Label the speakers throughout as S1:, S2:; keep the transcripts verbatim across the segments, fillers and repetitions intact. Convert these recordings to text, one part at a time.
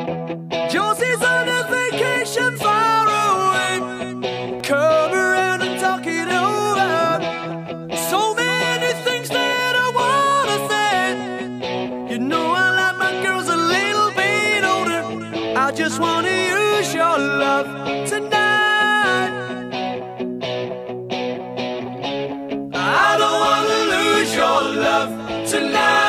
S1: Josie's on a vacation far away. Come around and talk it over. So many things that I wanna say. You know I like my girls a little bit older. I just wanna use your love tonight. I don't wanna lose your love tonight.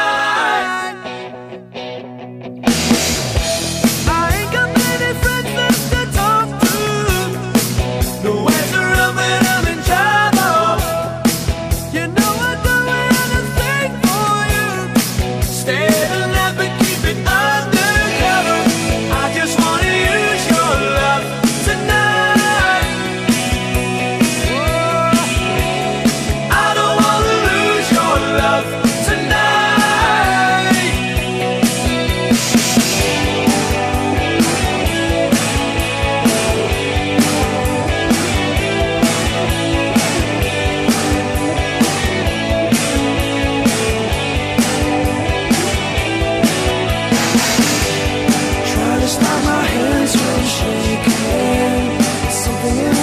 S1: Stop my hands from shaking. Something in